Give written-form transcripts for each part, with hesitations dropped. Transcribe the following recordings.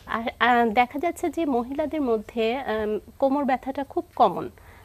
দেখা যাচ্ছে যে মহিলাদের মধ্যে কোমর ব্যথাটা খুব কমন,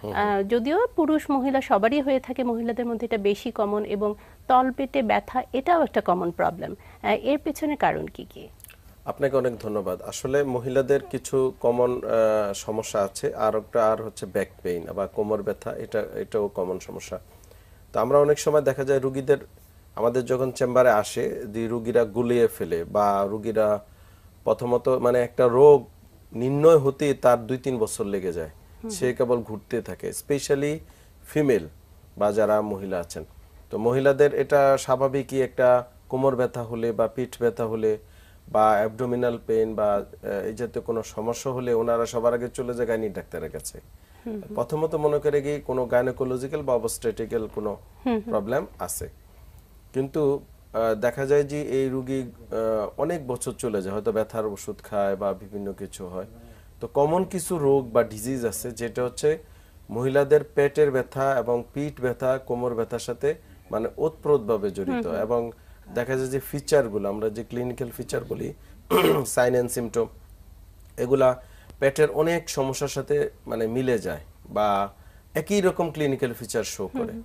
যদিও পুরুষ মহিলা সবারই হয়ে থাকে, মহিলাদের মধ্যে এটা বেশি কমন, এবং তলপেটে ব্যথা এটাও একটা কমন প্রবলেম। এর পেছনে কারণ কি কি? আপনাকে অনেক ধন্যবাদ। আসলে মহিলাদের কিছু কমন সমস্যা আছে, আর হচ্ছে ব্যাক পেইন বা কোমর ব্যথা, এটাও কমন সমস্যা। তো আমরা অনেক সময় দেখা যায় রুগীদের আমাদের যখন চেম্বারে আসে, রুগীরা গুলিয়ে ফেলে বা রুগীরা প্রথমত মানে একটা রোগ নির্ণয় হতে তার 2-3 বছর লেগে যায়, সে কেবল ঘুরতে থাকে, স্পেশালি ফিমেল বা যারা মহিলা আছেন। তো মহিলাদের এটা স্বাভাবিকই, একটা কোমর ব্যথা হলে বা পিঠ ব্যথা হলে বা অ্যাবডোমিনাল পেইন বা এই জাতীয় কোনো সমস্যা হলে ওনারা সবার আগে চলে যায় গাইনি ডাক্তারের কাছে। প্রথমত মনে করে কি কোনো গাইনোকোলজিক্যাল বা অবস্টেট্রিক্যাল কোনো প্রবলেম আছে, কিন্তু দেখা যায় যে এই রোগী অনেক বছর চলে যায়, হয়তো ব্যথার ওষুধ খায় বা বিভিন্ন কিছু হয়। তো কমন কিছু রোগ বা ডিজিজ আছে যেটা হচ্ছে মহিলাদের পেটের ব্যথা এবং পিঠ ব্যথা কোমর ব্যথার সাথে মানে ওতপ্রোতভাবে জড়িত, এবং দেখা যায় যে ফিচারগুলো আমরা যে ক্লিনিক্যাল ফিচার বলি, সাইন অ্যান্ড সিমটম, এগুলা পেটের অনেক সমস্যার সাথে মানে মিলে যায় বা একই রকম ক্লিনিক্যাল ফিচার শো করে।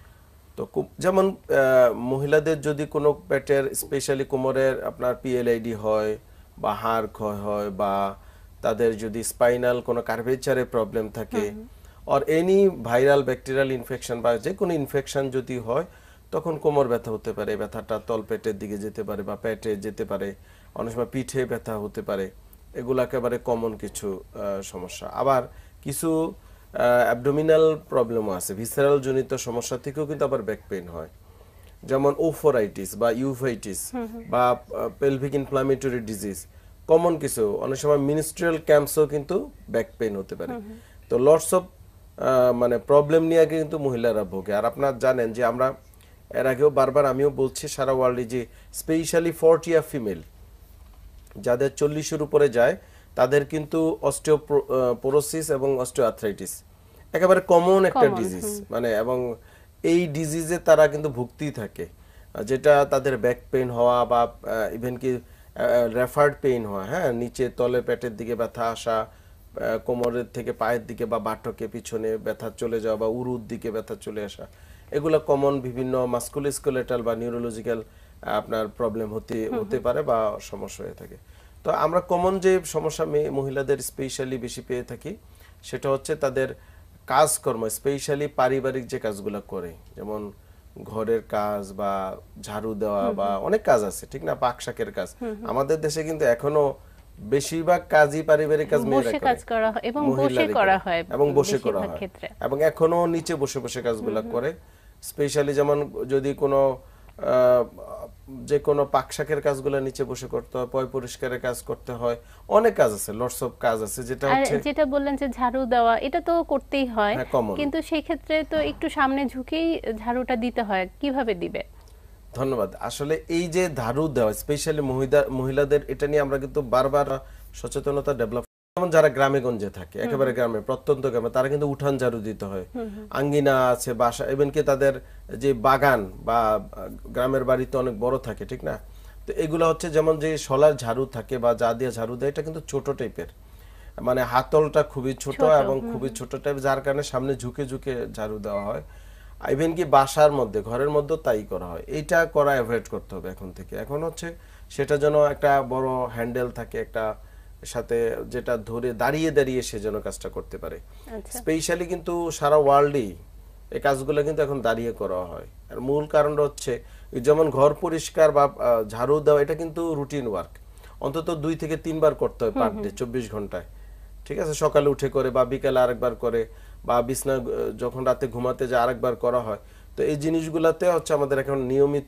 তো যেমন মহিলাদের যদি কোনো পেটের স্পেশালি কোমরের আপনার পিএলআইডি হয় বা হাড় ক্ষয় হয় বা তাদের যদি স্পাইনাল কোনো কার্ভেচারে প্রবলেম থাকে, আর এনি ভাইরাল ব্যাকটেরিয়াল ইনফেকশন বা যে কোনো ইনফেকশন যদি হয়, তখন কোমর ব্যথা হতে পারে, ব্যথাটা তল পেটের দিকে যেতে পারে বা পেটে যেতে পারে, অনেক সময় পিঠে ব্যথা হতে পারে। এগুলো একেবারে কমন কিছু সমস্যা। আবার কিছু অ্যাবডোমিনাল প্রবলেমও আছে, ভিসেরাল জনিত সমস্যা থেকেও কিন্তু আবার ব্যাক পেইন হয়, যেমন ওফোরাইটিস বা ইউভাইটিস বা পেলভিক ইনফ্লামেটরি ডিজিজ, কমন কিছু। অনেক সময় মিনিস্ট্রিয়াল ক্যাম্পসও কিন্তু ব্যাক পেইন হতে পারে। তো লটস অফ মানে প্রবলেম নিয়ে কিন্তু মহিলারা ভোগে। আর আপনারা জানেন যে আমরা এর আগেও বারবার আমিও বলছি সারা ওয়ার্ল্ডে যে স্পেশালি 40 ফিমেল যাদের 40-এর উপরে যায় তাদের কিন্তু অস্টিওপোরোসিস এবং অস্টিওআর্থ্রাইটিস একেবারে কমন একটা ডিজিজ, মানে এবং এই ডিজিজে তারা কিন্তু ভুগতেই থাকে, যেটা তাদের ব্যাক পেইন হওয়া বা ইভেন কি রেফার্ড পেইন হওয়া, হ্যাঁ, নিচে তলে পেটের দিকে ব্যথা আসা, কোমরের থেকে পায়ের দিকে বা বাটকে পিছনে ব্যথা চলে যাওয়া বা উরুর দিকে ব্যথা চলে আসা, এগুলো কমন বিভিন্ন মাস্কুলোস্কেলেটাল বা নিউরোলজিক্যাল আপনার প্রবলেম হতে পারে বা সমস্যা হয়ে থাকে। তো আমরা কমন যে সমস্যা মহিলাদের স্পেশালি বেশি পেয়ে থাকি সেটা হচ্ছে তাদের কাজকর্ম, স্পেশালি পারিবারিক যে কাজগুলো করে, যেমন ঘরের কাজ বা ঝাড়ু দেওয়া বা অনেক কাজ আছে, ঠিক না, পাক শাকের কাজ। আমাদের দেশে কিন্তু এখনো বেশিরভাগ কাজই পারিবারিক কাজ মেয়েরা করে, মহিলারা করে এবং বসে করা হয়, এবং এখনো নিচে বসে বসে কাজগুলো করে। স্পেশালি যেমন যদি কোনো যে কোনো পাক শাকের কাজগুলো নিচে বসে করতে হয়, পয় পরিষ্কারের কাজ করতে হয়, অনেক কাজ আছে, লটস অফ কাজ আছে। যেটা হচ্ছে যেটা বললেন যে ঝাড়ু দেওয়া, এটা তো করতেই হয়, কিন্তু সেই ক্ষেত্রে তো একটু সামনে ঝুঁকেই ঝাড়ুটা দিতে হয়, কিভাবে দিবে? ধন্যবাদ। আসলে এই যে ঝাড়ু দেওয়া স্পেশালি মহিলাদের, এটা নিয়ে আমরা কিন্তু বারবার সচেতনতা ডেভেলপ, যেমন যারা গ্রামে গঞ্জে থাকে, একেবারে গ্রামে প্রত্যন্ত গ্রামে, তারা কিন্তু উঠান ঝাড়ু দিতে হয়, আঙ্গিনা আছে, বাসা, ইভেন কি তাদের যে বাগান বা গ্রামের বাড়িতে অনেক বড় থাকে, ঠিক না। তো এগুলো হচ্ছে যেমন যে শলার ঝাড়ু থাকে বা যা দিয়ে ঝাড়ু দেয়, এটা কিন্তু ছোট টাইপের, মানে হাতলটা খুবই ছোট এবং খুবই ছোট টাইপ, যার কারণে সামনে ঝুঁকে ঝুঁকে ঝাড়ু দেওয়া হয়। ইভেন কি বাসার মধ্যে ঘরের মধ্যে তাই করা হয়। এইটা করা অ্যাভয়েড করতে হবে এখন থেকে। এখন হচ্ছে সেটা যেন একটা বড় হ্যান্ডেল থাকে একটা সাথে, যেটা ধরে দাঁড়িয়ে দাঁড়িয়ে সে যেন কাজটা করতে পারে। স্পেশালি কিন্তু সারা ওয়ার্ল্ডেই এই কাজগুলো কিন্তু এখন দাঁড়িয়ে করা হয়। আর মূল কারণটা হচ্ছে যেমন ঘর পরিষ্কার বা ঝাড়ু দেওয়া, এটা কিন্তু রুটিন ওয়ার্ক, অন্তত 2 থেকে 3 বার করতে হয় পার ডে 24 ঘন্টায়, ঠিক আছে। সকালে উঠে করে বা বিকালে আরেকবার করে বা বিছনা যখন রাতে ঘুমাতে যায় আরেকবার করা হয়। তো এই জিনিসগুলোতে হচ্ছে আমাদের এখন নিয়মিত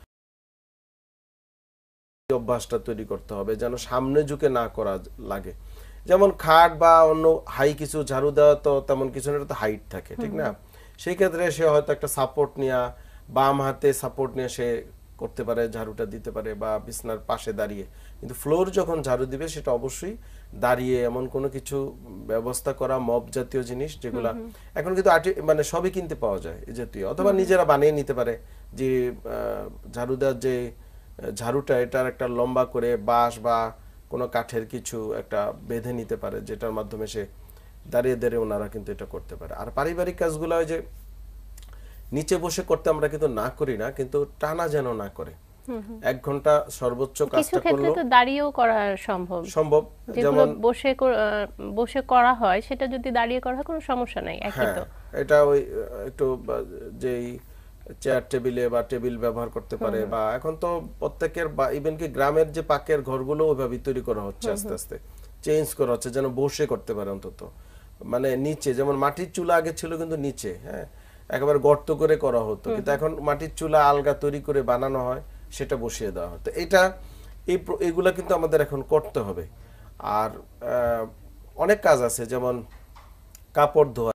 অভ্যাসটা তৈরি করতে হবে যেন সামনে ঝুঁকে না করা লাগে। যেমন খাট বা অন্য হাই কিছু ঝাড়ু দেওয়া তো তেমন কিছু না, তো হাইট থাকে, ঠিক না। সেই ক্ষেত্রে সে হয়তো একটা সাপোর্ট নিয়ে, বাম হাতে সাপোর্ট নিয়ে সে করতে পারে, ঝাড়ুটা দিতে পারে বা বিছনার পাশে দাঁড়িয়ে। কিন্তু ফ্লোর যখন ঝাড়ু দিবে সেটা অবশ্যই দাঁড়িয়ে, এমন কোনো কিছু ব্যবস্থা করা, মপ জাতীয় জিনিস যেগুলা এখন কিন্তু মানে সবই কিনতে পাওয়া যায় এই জাতীয়, অথবা নিজেরা বানিয়ে নিতে পারে। যে ঝাড়ু দেওয়ার যে ঝাড়ুটা, এটার একটা লম্বা করে বাঁশ বা কোনো কাঠের কিছু একটা বেঁধে নিতে পারে, যেটার মাধ্যমে সে দাঁড়িয়ে দাঁড়িয়ে ওনারা কিন্তু এটা করতে পারে। আর পারিবারিক কাজগুলো হয় যে নিচে বসে করতে আমরা কিন্তু না করি না, কিন্তু টানা যেন না করে, 1 ঘন্টা সর্বোচ্চ কিছু কাজটা ক্ষেত্রে করলো তো দাঁড়িয়েও করা সম্ভব, যেগুলো যেমন বসে করা হয় সেটা যদি দাঁড়িয়ে করা হয় কোনো সমস্যা নাই, একই হ্যাঁ তো। এটা ওই একটু যেই চেয়ার টেবিলে বা টেবিল ব্যবহার করতে পারে, বা এখন তো প্রত্যেকের বা ইভেন কি গ্রামের যে পাকের ঘরগুলো ওইভাবে তৈরি করা হচ্ছে, আস্তে আস্তে চেঞ্জ করা হচ্ছে যেন বসে করতে পারে অন্তত। মানে নিচে যেমন মাটির চুলা আগে ছিল কিন্তু নিচে, হ্যাঁ একেবারে গর্ত করে করা হতো, কিন্তু এখন মাটির চুলা আলগা তৈরি করে বানানো হয়, সেটা বসিয়ে দেওয়া হয়। তো এইগুলা কিন্তু আমাদের এখন করতে হবে। আর অনেক কাজ আছে, যেমন কাপড় ধোয়া,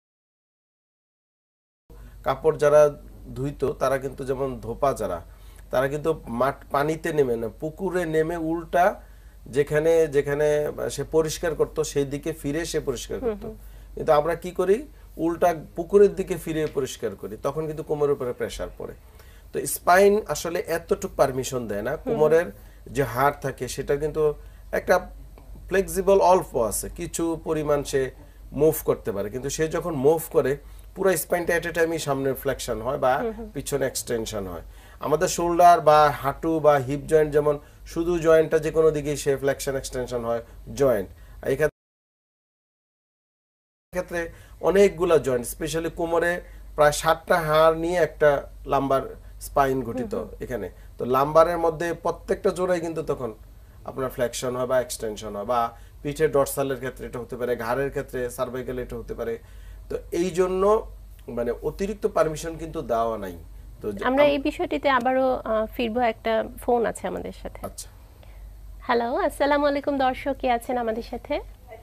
কাপড় যারা ধুইতো তারা কিন্তু, যেমন ধোপা যারা, তারা কিন্তু পানিতে নেমে না, পুকুরে নেমে উল্টা যেখানে যেখানে সে পরিষ্কার করতো সেই দিকে ফিরে সে পরিষ্কার করতো। কিন্তু আমরা কি করি, উল্টা পুকুরের দিকে ফিরে পরিষ্কার করি, তখন কিন্তু কোমরের উপরে প্রেসার পড়ে। তো স্পাইন আসলে এতটুকু পারমিশন দেয় না, কোমরের যে হাড় থাকে সেটা কিন্তু একটা ফ্লেক্সিবল অল্প আছে, কিছু পরিমাণ সে মুভ করতে পারে, কিন্তু সে যখন মুভ করে পুরো স্পাইনটা এট এ টাইমই সামনে ফ্লেকশন হয় বা পিছনে এক্সটেনশন হয়। আমাদের শোল্ডার বা হাঁটু বা হিপ জয়েন্ট যেমন শুধু জয়েন্টটা যে কোনো দিকেই সে ফ্লেকশন এক্সটেনশন হয় জয়েন্ট, এই ক্ষেত্রে অনেকগুলা জয়েন্ট, স্পেশালি কোমরে প্রায় 7টা হাড় নিয়ে একটা লাম্বার স্পাইন গঠিত এখানে। তো লাম্বারের মধ্যে প্রত্যেকটা জোড়াই কিন্তু তখন আপনার ফ্লেকশন হয় বা এক্সটেনশন হয়, বা পিঠের ডরসালের ক্ষেত্রে এটা হতে পারে, ঘাড়ের ক্ষেত্রে সার্ভাইকাল এটা হতে পারে। তো এই জন্য মানে অতিরিক্ত পারমিশন কিন্তু দেওয়া নাই। তো আমরা এই বিষয়টিতে আবারও ফিরবো, একটা ফোন আছে আমাদের সাথে। আচ্ছা, হ্যালো, আসসালামু আলাইকুম দর্শক, কে আছেন আমাদের সাথে?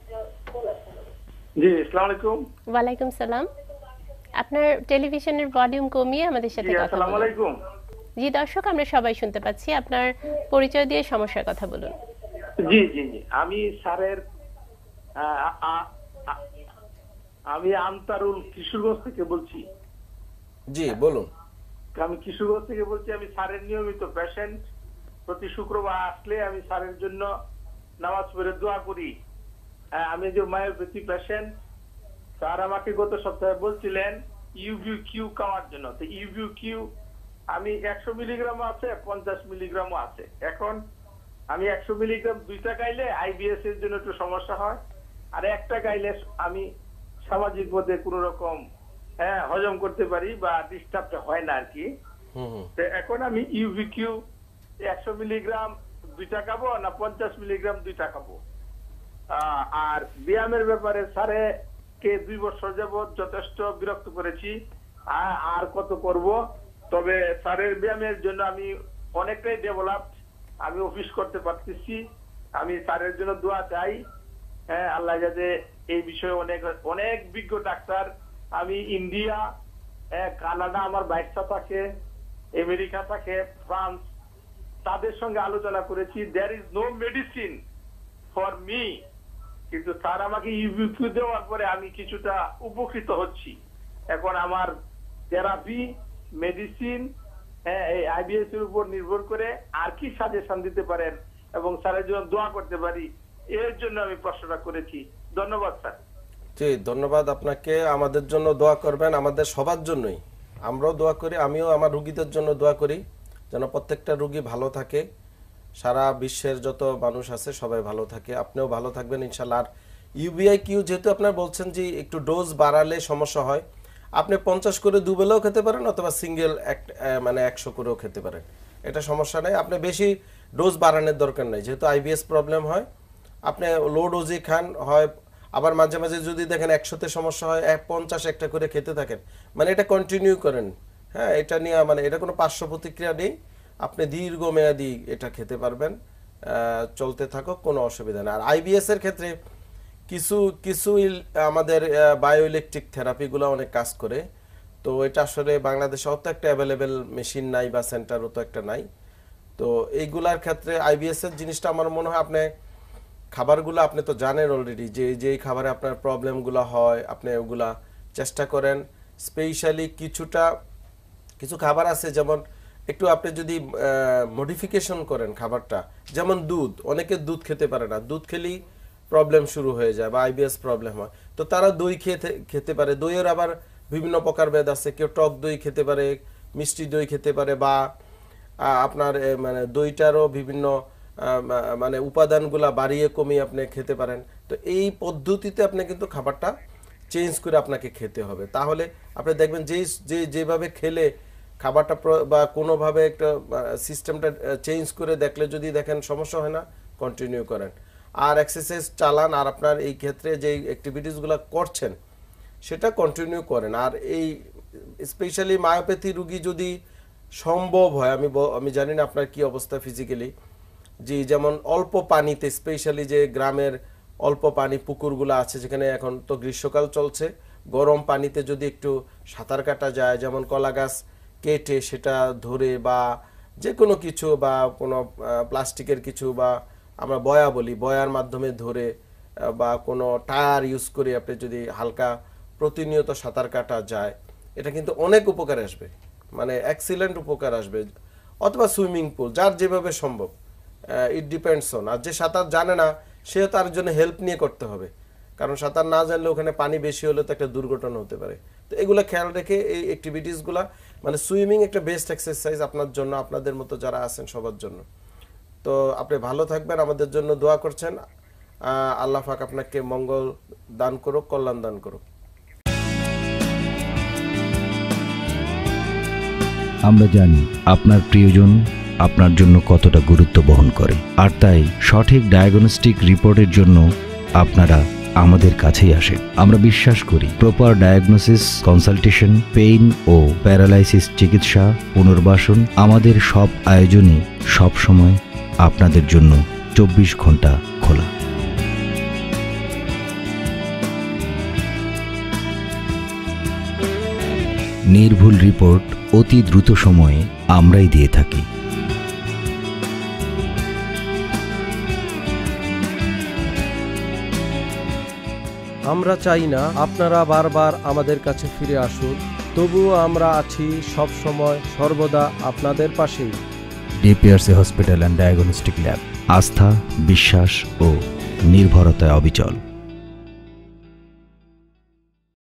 জি, আসসালামু আলাইকুম। ওয়ালাইকুম সালাম। আপনার টেলিভিশনের ভলিউম কমিয়ে আমাদের সাথে জি, কথা আসসালামু বলুন। আলাইকুম। জি দর্শক, আমরা সবাই শুনতে পাচ্ছি, আপনার পরিচয় দিয়ে সমস্যার কথা বলুন। জি জি জি, আমি স্যারের আমি আনতারুল কিশোরগঞ্জ থেকে বলছি। জি বলুন। আমি কিশোরগঞ্জ থেকে বলছি। আমি স্যারের নিয়মিত পেশেন্ট। প্রতি শুক্রবার আসলে আমি স্যারের জন্য নামাজ পড়ে দোয়া করি। আমি যে মায়োপ্যাথি পেশেন্ট, স্যার আমাকে গত সপ্তাহে বলছিলেন ইউভিউ কিউ খাওয়ার জন্য। তো ইউভিউ কিউ আমি 100 মিলিগ্রামও আছে, 50 মিলিগ্রামও আছে। এখন আমি 100 মিলিগ্রাম 2টা খাইলে আইবিএস এর জন্য একটু সমস্যা হয়, আর একটা খাইলে আমি সামাজিক পথে কোন রকম হজম করতে পারি বা ডিস্টার্ব হয় না আর কি। তো এখন আমি ইউভিকিউ 100 মিলিগ্রাম 2টা খাবো না 50 মিলিগ্রাম 2টা খাবো? আর ব্যায়ামের ব্যাপারে স্যারে কে 2 বছর যাবত যথেষ্ট বিরক্ত করেছি, আর কত করব? তবে স্যারের ব্যায়ামের জন্য আমি অনেকটাই ডেভেলপ, আমি অফিস করতে পারতেছি। আমি স্যারের জন্য দোয়া চাই। আল্লাহ যাতে এই বিষয়ে অনেক অনেক বিজ্ঞ ডাক্তার, আমি ইন্ডিয়া, কানাডা, আমার বাইকটা থাকে, আমেরিকা থাকে, ফ্রান্স, তাদের সঙ্গে আলোচনা করেছি। There is no medicine for me, কিন্তু স্যার আমাকে ইউভিকিউ দেওয়ার পরে আমি কিছুটা উপকৃত হচ্ছি। এখন আমার থেরাপি, মেডিসিন, এই আইবিএস এর উপর নির্ভর করে আর কি সাজেশন দিতে পারেন এবং স্যারের জন্য দোয়া করতে পারি, এর জন্য আমি প্রশ্নটা করেছি। ধন্যবাদ স্যার। জি ধন্যবাদ আপনাকে। আমাদের জন্য দোয়া করবেন, আমাদের সবার জন্যই আমরাও দোয়া করি। আমিও আমার রোগীদের জন্য দোয়া করি যেন প্রত্যেকটা রোগী ভালো থাকে, সারা বিশ্বের যত মানুষ আছে সবাই ভালো থাকে, আপনিও ভালো থাকবেন ইনশাল্লাহ। আর ইউবিআই কিউ যেহেতু আপনার বলছেন যে একটু ডোজ বাড়ালে সমস্যা হয়, আপনি 50 করে দুবেলাও খেতে পারেন, অথবা সিঙ্গেল মানে 100 করেও খেতে পারেন, এটা সমস্যা নেই। আপনি বেশি ডোজ বাড়ানোর দরকার নেই, যেহেতু আইবিএস প্রবলেম হয় আপনি লো ডোজই খান। হয় আবার মাঝে মাঝে যদি দেখেন 100তে সমস্যা হয় 50 একটা করে খেতে থাকেন, মানে এটা কন্টিনিউ করেন। হ্যাঁ, এটা নিয়ে মানে এটা কোনো পার্শ্ব প্রতিক্রিয়া নেই, আপনি দীর্ঘমেয়াদী এটা খেতে পারবেন, চলতে থাকুক, কোনো অসুবিধা নেই। আর আইবিএস এর ক্ষেত্রে কিছু কিছু আমাদের বায়ো ইলেকট্রিক থেরাপিগুলো অনেক কাজ করে। তো এটা আসলে বাংলাদেশে অত একটা অ্যাভেলেবেল মেশিন নাই বা সেন্টারও তো একটা নাই। তো এইগুলার ক্ষেত্রে আইবিএস এর জিনিসটা আমার মনে হয় আপনি খাবারগুলো আপনি তো জানেন অলরেডি, যে যেই খাবারে আপনার প্রবলেমগুলো হয় আপনি ওগুলা চেষ্টা করেন। স্পেশালি কিছু খাবার আছে যেমন একটু আপনি যদি মডিফিকেশন করেন খাবারটা, যেমন দুধ, অনেকে দুধ খেতে পারে না, দুধ খেলেই প্রবলেম শুরু হয়ে যায় বা আইবিএস প্রবলেম হয়, তো তারা দই খেতে পারে। দইয়ের আবার বিভিন্ন প্রকারভেদ আছে, কেউ টক দই খেতে পারে, মিষ্টি দই খেতে পারে, বা আপনার মানে দইটারও বিভিন্ন মানে উপাদানগুলা বাড়িয়ে কমিয়ে আপনি খেতে পারেন। তো এই পদ্ধতিতে আপনি কিন্তু খাবারটা চেঞ্জ করে আপনাকে খেতে হবে, তাহলে আপনি দেখবেন যেভাবে খেলে খাবারটা বা কোনোভাবে একটা সিস্টেমটা চেঞ্জ করে দেখলে যদি দেখেন সমস্যা হয় না, কন্টিনিউ করেন আর এক্সারসাইজ চালান, আর আপনার এই ক্ষেত্রে যে অ্যাক্টিভিটিসগুলো করছেন সেটা কন্টিনিউ করেন। আর এই স্পেশালি মায়োপ্যাথি রোগী যদি সম্ভব হয়, আমি জানি না আপনার কি অবস্থা ফিজিক্যালি, জি যেমন অল্প পানিতে, স্পেশালি যে গ্রামের অল্প পানি পুকুরগুলো আছে, যেখানে এখন তো গ্রীষ্মকাল চলছে, গরম পানিতে যদি একটু সাঁতার কাটা যায়, যেমন কলা গাছ কেটে সেটা ধরে, বা যে কোনো কিছু, বা কোনো প্লাস্টিকের কিছু, বা আমরা বয়া বলি, বয়ার মাধ্যমে ধরে, বা কোনো টায়ার ইউজ করে আপনি যদি হালকা প্রতিনিয়ত সাঁতার কাটা যায়, এটা কিন্তু অনেক উপকার আসবে, মানে এক্সিলেন্ট উপকার আসবে। অথবা সুইমিং পুল, যার যেভাবে সম্ভব, ইট ডিপেন্ডস অন। আর যে সাঁতার জানে না সে তার জন্য হেল্প নিয়ে করতে হবে, কারণ সাঁতার না জানলে ওখানে পানি বেশি হলে তো একটা দুর্ঘটনা হতে পারে। তো এগুলো খেয়াল রেখে এই অ্যাক্টিভিটিসগুলো, মানে সুইমিং একটা বেস্ট এক্সারসাইজ আপনার জন্য, আপনাদের মতো যারা আছেন সবার জন্য। তো আপনি ভালো থাকবেন, আমাদের জন্য দোয়া করছেন, আল্লাহ পাক আপনাকে মঙ্গল দান করুক, কল্যাণ দান করুক। আমরা জানি আপনার প্রিয়জন আপনার জন্য কতটা গুরুত্ব বহন করে, আর তাই সঠিক ডায়াগনস্টিক রিপোর্টের জন্য আপনারা আমাদের কাছেই আসেন। আমরা বিশ্বাস করি প্রপার ডায়াগনোসিস, কনসালটেশন, পেইন ও প্যারালাইসিস চিকিৎসা, পুনর্বাসন, আমাদের সব আয়োজনই সবসময় আপনাদের জন্য 24 ঘন্টা খোলা। নির্ভুল রিপোর্ট অতি দ্রুত সময়ে আমরাই দিয়ে থাকি। আমরা চাই না আপনারা বারবার আমাদের কাছে ফিরে আসুন, তবুও আমরা আছি সব সময় সর্বদা আপনাদের পাশেই। DPRC hospital and diagnostic lab, আস্থা, বিশ্বাস ও নির্ভরতায় অবিচল।